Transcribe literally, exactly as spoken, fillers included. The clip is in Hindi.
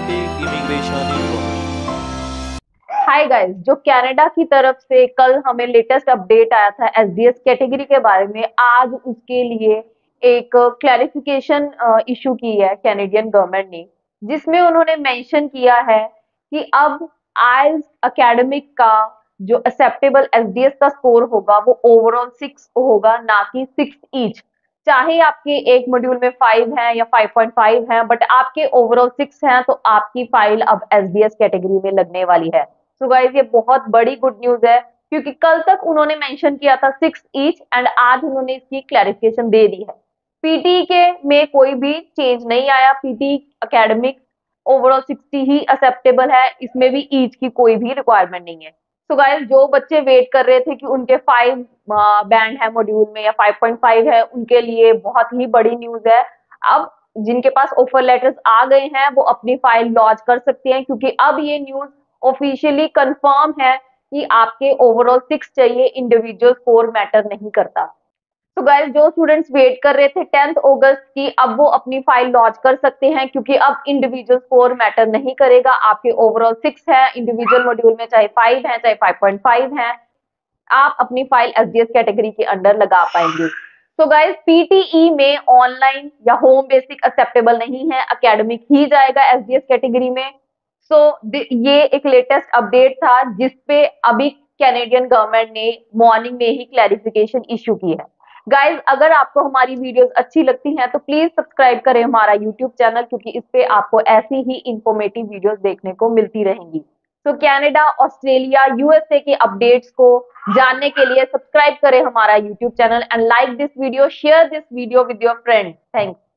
Basic immigration information. Hi guys, जो कनाडा की तरफ से कल हमें लेटेस्ट अपडेट आया था एसडीएस कैटेगरी के बारे में, आज उसके लिए एक क्लैरिफिकेशन इशू की है कैनेडियन गवर्नमेंट ने, जिसमें उन्होंने मेंशन किया है कि अब आइल्स एकेडमिक का जो एक्सेप्टेबल एसडीएस का स्कोर होगा वो ओवरऑल सिक्स होगा, ना कि सिक्स ईच। चाहे आपके एक मॉड्यूल में फाइव है या फाइव पॉइंट फाइव है, बट आपके ओवरऑल सिक्स हैं तो आपकी फाइल अब एसडीएस कैटेगरी में लगने वाली है। सो so गाइस, ये बहुत बड़ी गुड न्यूज है, क्योंकि कल तक उन्होंने मेंशन किया था सिक्स ईच एंड आज उन्होंने इसकी क्लैरिफिकेशन दे दी है। पीटी के में कोई भी चेंज नहीं आया। पीटी एकेडमिक ओवरऑल सिक्सटी ही एक्सेप्टेबल है, इसमें भी ईच की कोई भी रिक्वायरमेंट नहीं है। सो so गाइस, जो बच्चे वेट कर रहे थे कि उनके फाइव बैंड है मॉड्यूल में या फाइव पॉइंट फाइव है, उनके लिए बहुत ही बड़ी न्यूज है। अब जिनके पास ऑफर लेटर्स आ गए हैं वो अपनी फाइल लॉन्च कर सकते हैं, क्योंकि अब ये न्यूज ऑफिशियली कंफर्म है कि आपके ओवरऑल सिक्स चाहिए, इंडिविजुअल स्कोर मैटर नहीं करता। तो गाइस, जो स्टूडेंट्स वेट कर रहे थे टेंथ अगस्त की, अब वो अपनी फाइल लॉन्च कर सकते हैं, क्योंकि अब इंडिविजुअल स्कोर मैटर नहीं करेगा। आपके ओवरऑल सिक्स है, इंडिविजुअल मॉड्यूल में चाहे फाइव है चाहे फाइव पॉइंट फाइव है, आप अपनी फाइल एसडीएस कैटेगरी के अंडर लगा पाएंगे। तो गाइस, पीटीई में ऑनलाइन या होम बेसिक एक्सेप्टेबल नहीं है, एकेडमिक ही जाएगा एसडीएस कैटेगरी में। सो so, ये एक लेटेस्ट अपडेट था जिसपे अभी कैनेडियन गवर्नमेंट ने मॉर्निंग में ही क्लैरिफिकेशन इशू की है। गाइज, अगर आपको हमारी वीडियोस अच्छी लगती हैं तो प्लीज सब्सक्राइब करें हमारा यूट्यूब चैनल, क्योंकि इस पे आपको ऐसी ही इंफॉर्मेटिव वीडियोस देखने को मिलती रहेंगी। तो कनाडा, ऑस्ट्रेलिया, यूएसए के अपडेट्स को जानने के लिए सब्सक्राइब करें हमारा YouTube channel and like this video, share this video with your friends. Thanks.